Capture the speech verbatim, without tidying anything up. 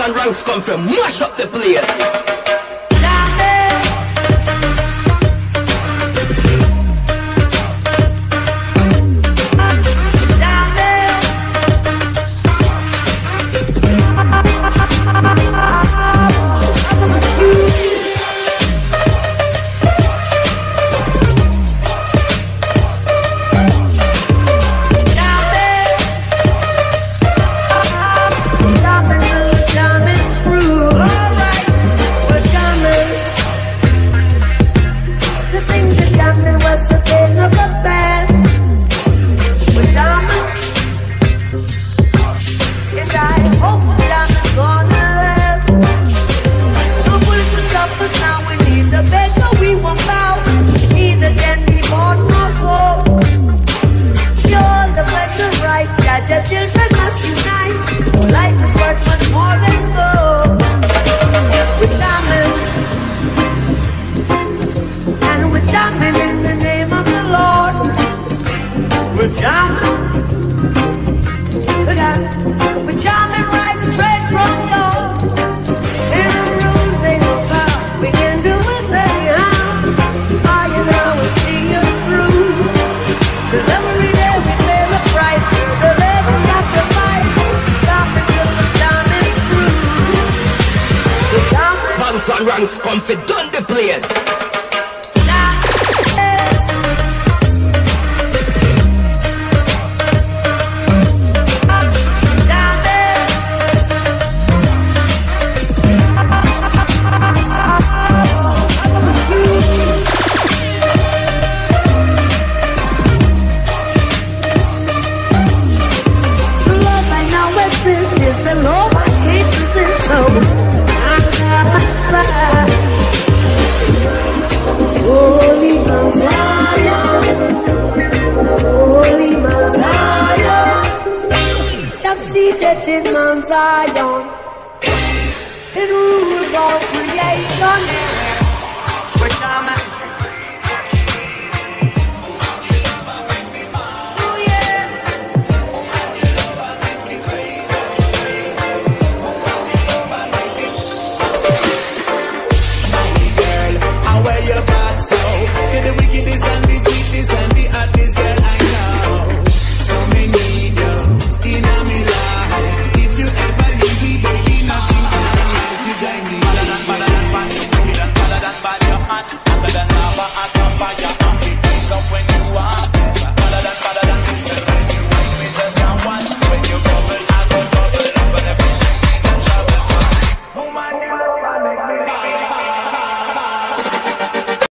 and ranks come from mash up the place. Children must unite. Life is worth much more than gold. We're jamming, and we're jamming in the name of the Lord. We're jamming, we're jamming right straight from your. And the rules ain't no power. We can do it anyhow. Fire now will see you through. 'Cause every day we pay the price for the living. Banks and ranks come fi done the place. The Lord, I can't resist, so Holy Mount Zion, Holy Mount Zion, just seated in Mount Zion, it rules all creation.